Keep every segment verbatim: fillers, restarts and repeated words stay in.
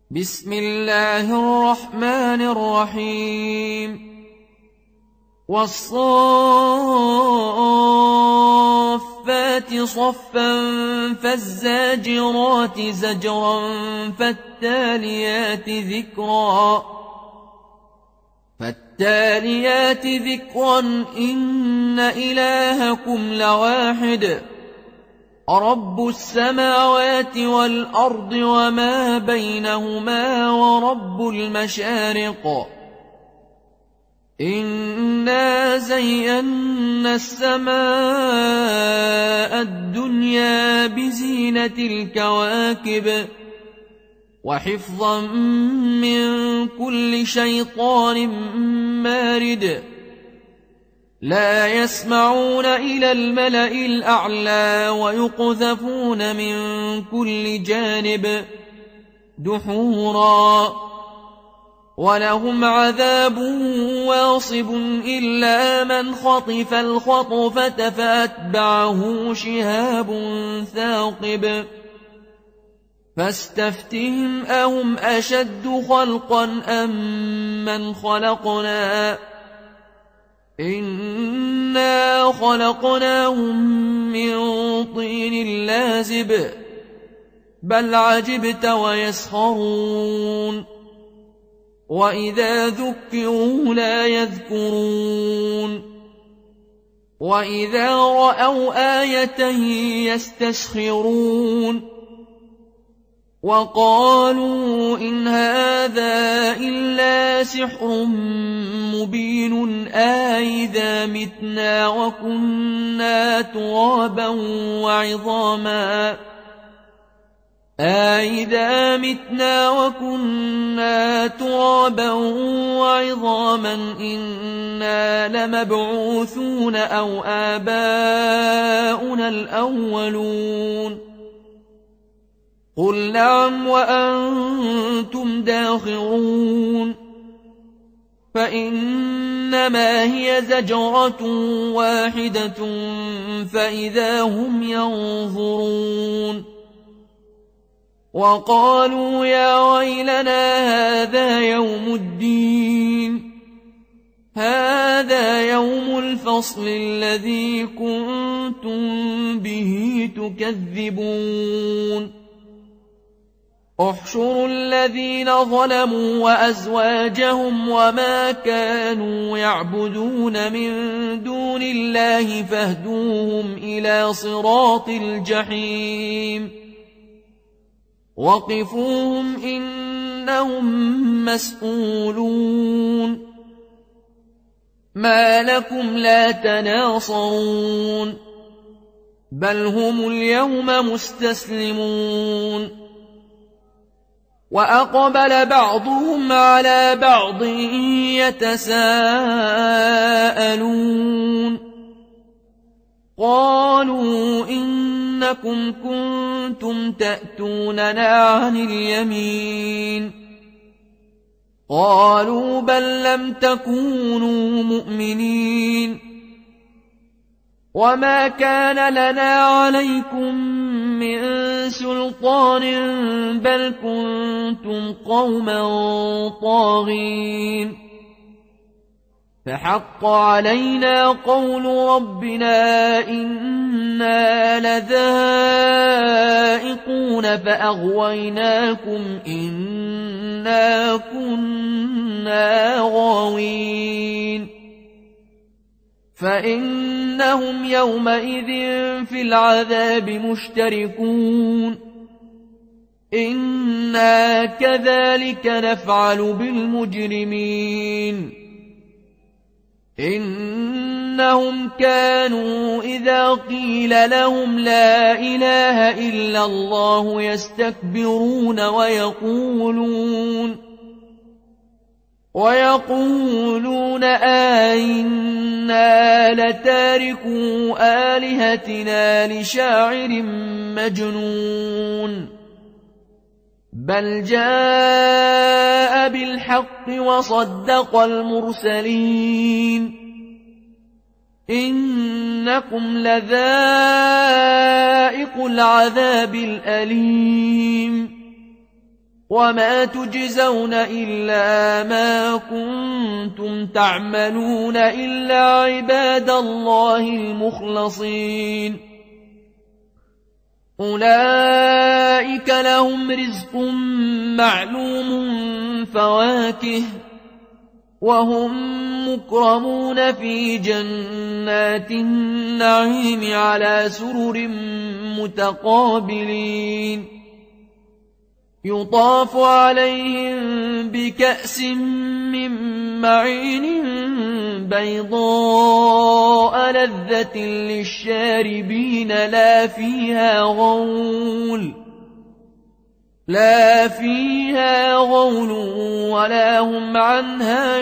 بسم الله الرحمن الرحيم والصافات صفا فالزاجرات زجرا فالتاليات ذكرا فالتاليات ذكرا إن إلهكم لواحد رب السماوات والأرض وما بينهما ورب المشارق إنا زينا السماء الدنيا بزينة الكواكب وحفظا من كل شيطان مارد لا يسمعون إلى الملأ الأعلى ويقذفون من كل جانب دحورا ولهم عذاب واصب إلا من خطف الخطفة فأتبعه شهاب ثاقب فاستفتهم أهم أشد خلقا أم من خلقنا إنا خلقناهم من طين لازب بل عجبت ويسخرون وإذا ذكروا لا يذكرون وإذا رأوا آية يستسخرون وقالوا إن هذا إلا سحر مبين أإذا متنا وكنا ترابا وعظاما أإذا متنا وكنا ترابا وعظاما إنا لمبعوثون أو آباؤنا الأولون قل نعم وأنتم داخرون فإنما هي زجرة واحدة فإذا هم ينظرون وقالوا يا ويلنا هذا يوم الدين هذا يوم الفصل الذي كنتم به تكذبون احشروا الذين ظلموا وأزواجهم وما كانوا يعبدون من دون الله فاهدوهم إلى صراط الجحيم وقفوهم إنهم مسؤولون ما لكم لا تناصرون بل هم اليوم مستسلمون وأقبل بعضهم على بعض يتساءلون قالوا إنكم كنتم تأتوننا عن اليمين قالوا بل لم تكونوا مؤمنين وما كان لنا عليكم من سلطان بل كنتم قوما طاغين فحق علينا قول ربنا إنا لذائقون فأغويناكم إنا كنا غاوين فإنهم يومئذ في العذاب مشتركون إنا كذلك نفعل بالمجرمين إنهم كانوا إذا قيل لهم لا إله إلا الله يستكبرون ويقولون ويقولون أئنا لتاركو آلهتنا لشاعر مجنون بل جاء بالحق وصدق المرسلين إنكم لذائق العذاب الأليم وما تجزون إلا ما كنتم تعملون إلا عباد الله المخلصين أولئك لهم رزق معلوم فواكه وهم مكرمون في جنات النعيم على سرر متقابلين يطاف عليهم بكأس من معين بيضاء لذة للشاربين لا فيها غول لا فيها غول ولا هم عنها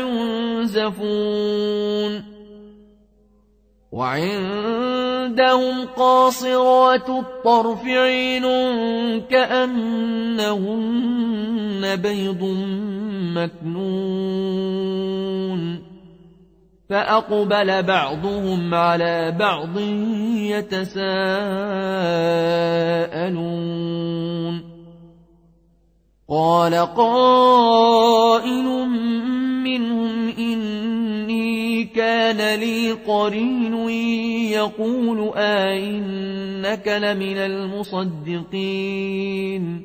ينزفون وعندهم قاصرات الطرف عين كأنهن بيض مكنون فأقبل بعضهم على بعض يتساءلون قال قائل منهم إني كان لي قرين يقول أئنك لمن المصدقين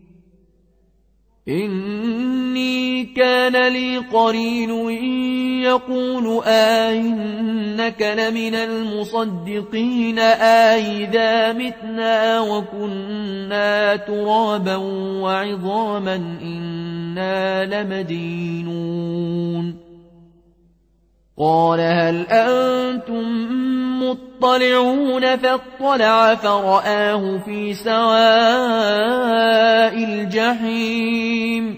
إني كان لي قرين يقول أئنك لمن المصدقين أئذا متنا وكنا ترابا وعظاما إنا لمدينون قال هل أنتم مطلعون فاطلع فرآه في سواء الجحيم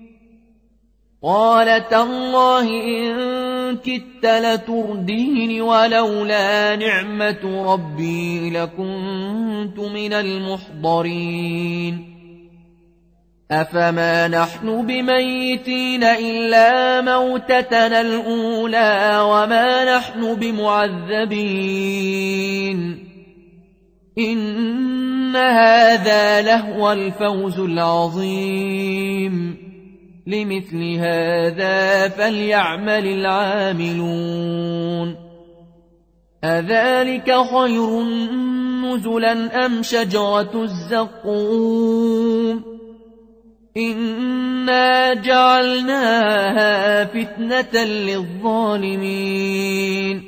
قال تالله إن كدت لتردين ولولا نعمة ربي لكنت من المحضرين أفما نحن بميتين إلا موتتنا الأولى وما نحن بمعذبين إن هذا لهو الفوز العظيم لمثل هذا فليعمل العاملون أذلك خير نزلا أم شجرة الزقوم إنا جعلناها فتنة للظالمين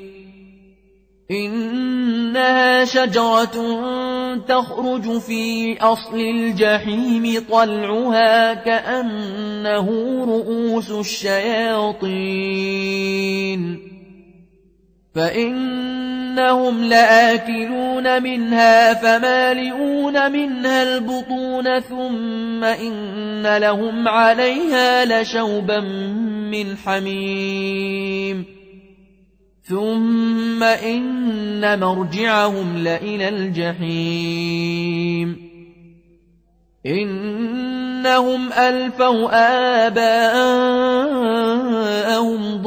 إنها شجرة تخرج في أصل الجحيم طلعها كأنه رؤوس الشياطين فإنهم لآكلون منها فمالئون منها البطون ثم إن لهم عليها لشوبا من حميم ثم إن مرجعهم لإلى الجحيم إنهم ألفوا آباءهم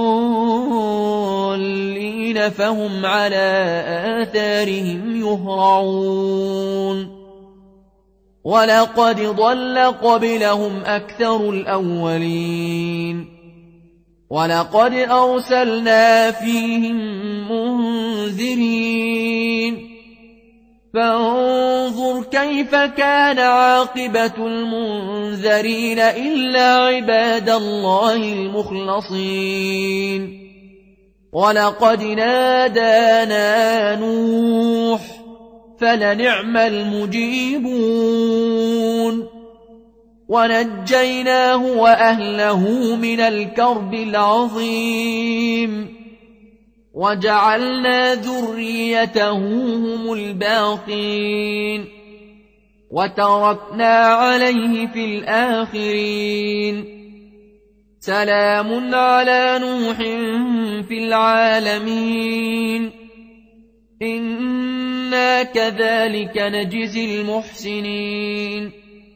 ضالين فهم على آثارهم يهرعون ولقد ضل قبلهم أكثر الأولين ولقد أرسلنا فيهم منذرين فانظر كيف كان عاقبة المنذرين إلا عباد الله المخلصين ولقد نادانا نوح فلنعم المجيبون ونجيناه وأهله من الكرب العظيم وجعلنا ذريته هم الباقين وتركنا عليه في الآخرين سلام على نوح في العالمين إنا كذلك نجزي المحسنين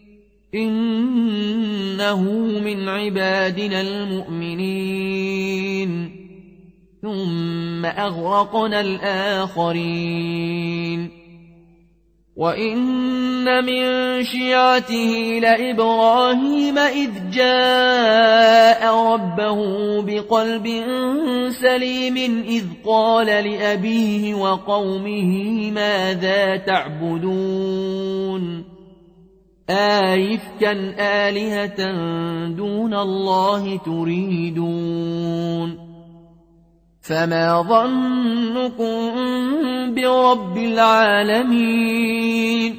إنه من عبادنا المؤمنين ثم أغرقنا الآخرين وإن من شيعته لإبراهيم إذ جاء ربه بقلب سليم إذ قال لأبيه وقومه ماذا تعبدون آئفكا آلهة دون الله تريدون فما ظنكم برب العالمين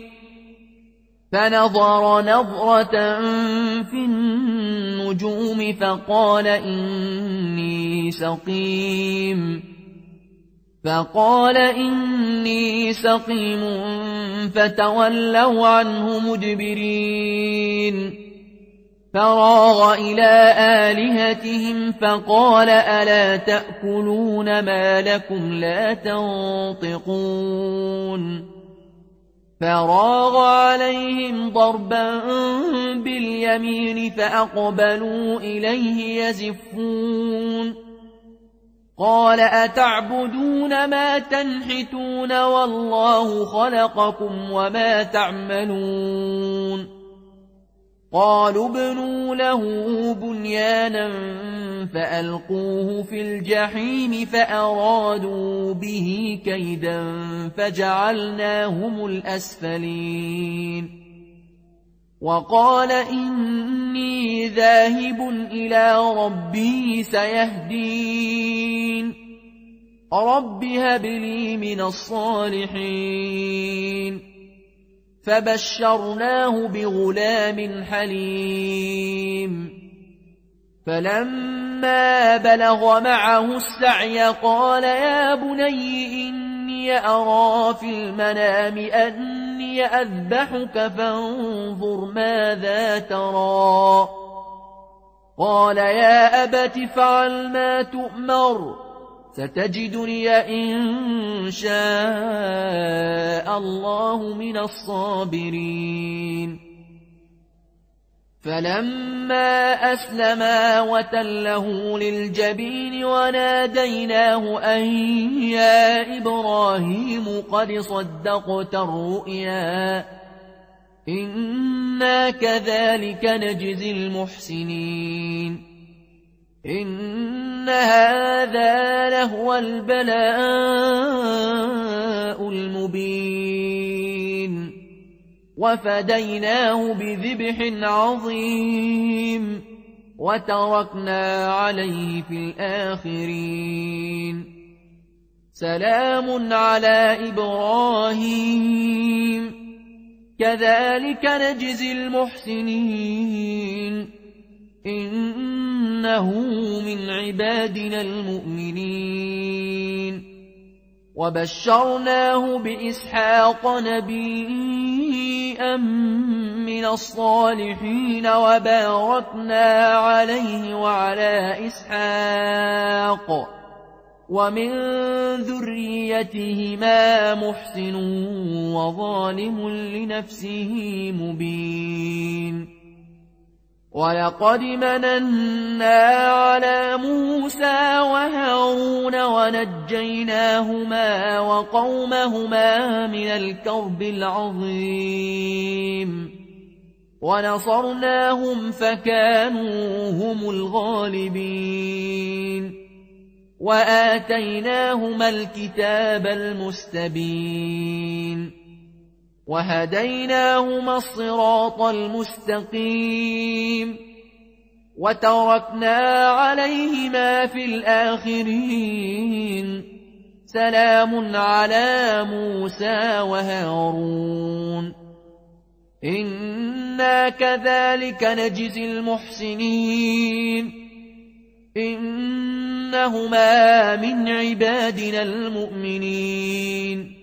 فنظر نظرة في النجوم فقال إني سقيم فقال إني سقيم فتولوا عنه مدبرين فراغ إلى آلهتهم فقال ألا تأكلون ما لكم لا تنطقون فراغ عليهم ضربا باليمين فأقبلوا إليه يزفون قال أتعبدون ما تنحتون والله خلقكم وما تعملون قالوا ابنوا له بنيانا فألقوه في الجحيم فأرادوا به كيدا فجعلناهم الأسفلين وقال إني ذاهب إلى ربي سيهدين رب هب لي من الصالحين فبشرناه بغلام حليم فلما بلغ معه السعي قال يا بني إني أرى في المنام أني أذبحك فانظر ماذا ترى قال يا أبت فعل ما تؤمر ستجدني إن شاء الله من الصابرين فلما أسلما وتله للجبين وناديناه أن يا إبراهيم قد صدقت الرؤيا إنا كذلك نجزي المحسنين إن هذا لهو البلاء المبين وفديناه بذبح عظيم وتركنا عليه في الآخرين سلام على إبراهيم كذلك نجزي المحسنين إنه من عبادنا المؤمنين وبشرناه بإسحاق نبيا من الصالحين وباركنا عليه وعلى إسحاق ومن ذريتهما محسن وظالم لنفسه مبين ولقد مننا على موسى وهارون ونجيناهما وقومهما من الكرب العظيم ونصرناهم فكانوا هم الغالبين وآتيناهما الكتاب المستبين وهديناهما الصراط المستقيم وتركنا عليهما في الآخرين سلام على موسى وهارون إنا كذلك نجزي المحسنين إنهما من عبادنا المؤمنين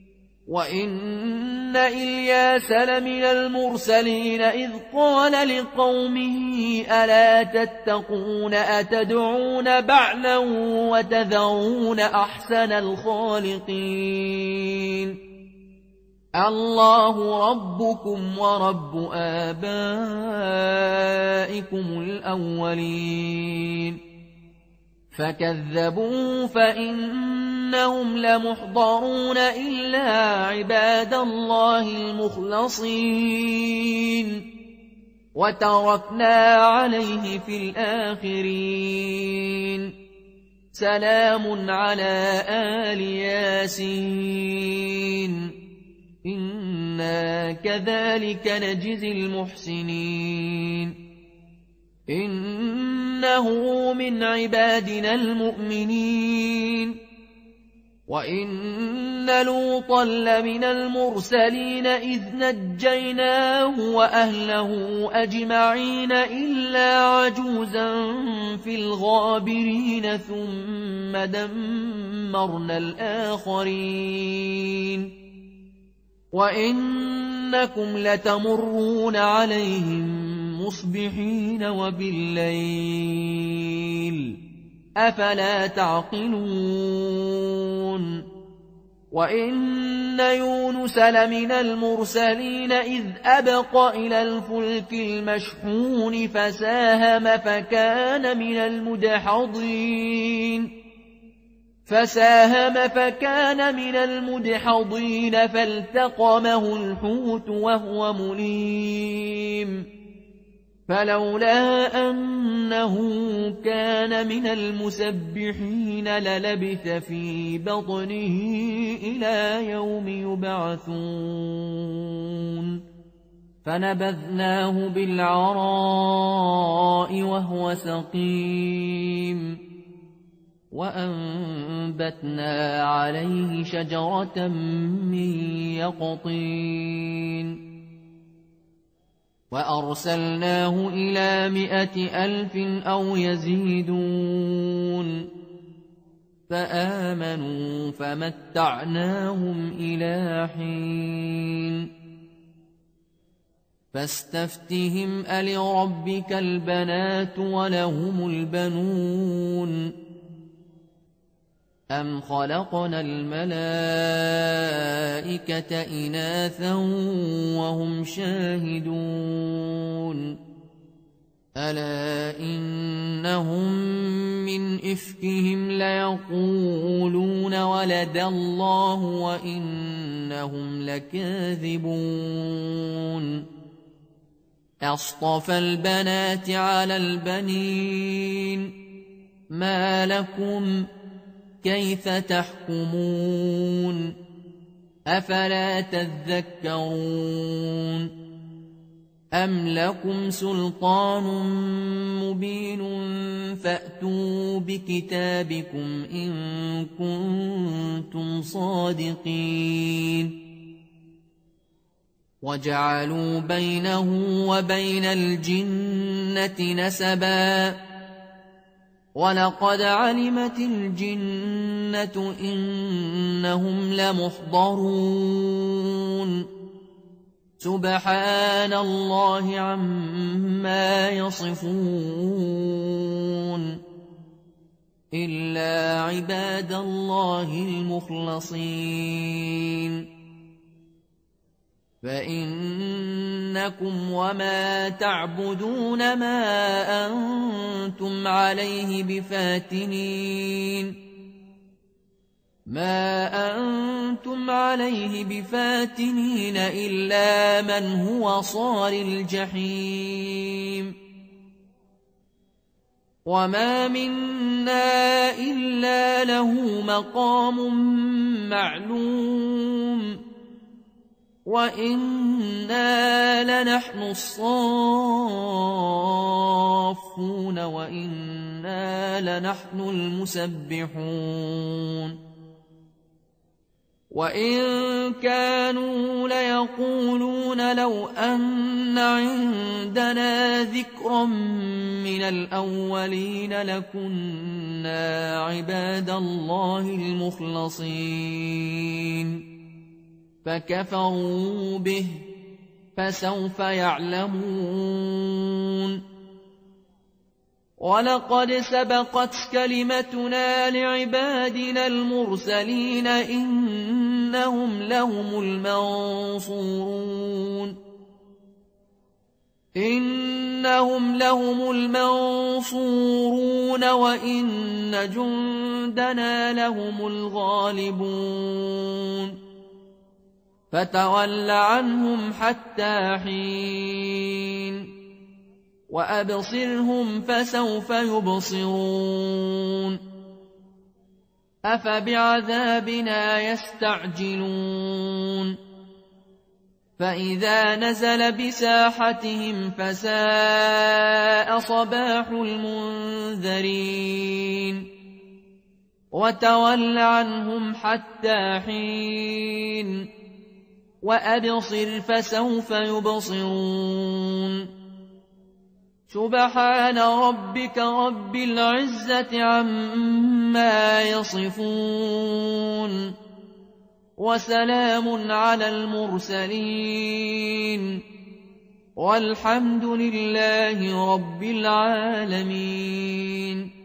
وإن إلياس لمن المرسلين إذ قال لقومه ألا تتقون أتدعون بعلا وتذرون أحسن الخالقين الله ربكم ورب آبائكم الأولين فكذبوا فإن وإنهم لمحضرون إلا عباد الله المخلصين وتركنا عليه في الآخرين سلام على آل ياسين إنا كذلك نجزي المحسنين إنه من عبادنا المؤمنين وإن لوطا لمن المرسلين إذ نجيناه وأهله أجمعين إلا عجوزا في الغابرين ثم دمرنا الآخرين وإنكم لتمرون عليهم مصبحين وبالليل أفلا تعقلون وإن يونس لمن المرسلين إذ أبق إلى الفلك المشحون فساهم فكان من المدحضين فساهم فكان من المدحضين فالتقمه الحوت وهو مليم فلولا أنه كان من المسبحين للبث في بطنه إلى يوم يبعثون فنبذناه بالعراء وهو سقيم وأنبتنا عليه شجرة من يقطين وأرسلناه إلى مائة ألف أو يزيدون فآمنوا فمتعناهم إلى حين فاستفتهم ألربك البنات ولهم البنون أم خلقنا الملائكة إناثا وهم شاهدون ألا إنهم من إفكهم ليقولون ولد الله وإنهم لكاذبون أصطفى البنات على البنين ما لكم كيف تحكمون أفلا تذكرون أم لكم سلطان مبين فأتوا بكتابكم إن كنتم صادقين وجعلوا بينه وبين الجنة نسبا ولقد علمت الجنة إنهم لمحضرون سبحان الله عما يصفون إلا عباد الله المخلصين فإنكم وما تعبدون ما أنتم عليه بفاتنين ما أنتم عليه بفاتنين إلا من هو صال الجحيم وما منا إلا له مقام معلوم وإنا لنحن الصافون وإنا لنحن المسبحون وإن كانوا ليقولون لو أن عندنا ذكرا من الأولين لكنا عباد الله المخلصين فكفروا به فسوف يعلمون ولقد سبقت كلمتنا لعبادنا المرسلين إنهم لهم المنصورون إنهم لهم المنصورون وإن جندنا لهم الغالبون فتول عنهم حتى حين وأبصرهم فسوف يبصرون أفبعذابنا يستعجلون فإذا نزل بساحتهم فساء صباح المنذرين وتول عنهم حتى حين وأبصر فسوف يبصرون سبحان ربك رب العزة عما يصفون وسلام على المرسلين والحمد لله رب العالمين.